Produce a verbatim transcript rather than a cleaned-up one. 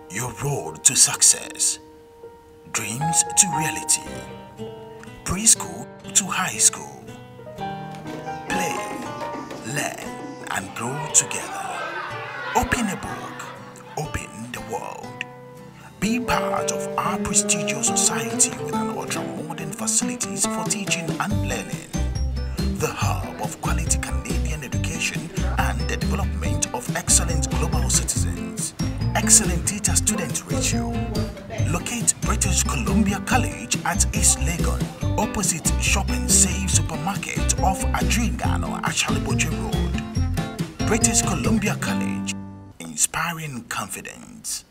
Your road to success, dreams to reality, preschool to high school. Play, learn, and grow together. Open a book, open the world. Be part of our prestigious society with an ultra-modern facilities for teaching and learning. The hub of quality Canadian education and the development of excellent global citizens. Excellent teacher-student ratio. Locate British Columbia College at East Legon, opposite Shopping Save Supermarket off Adringano, Achaliboje Road. British Columbia College, inspiring confidence.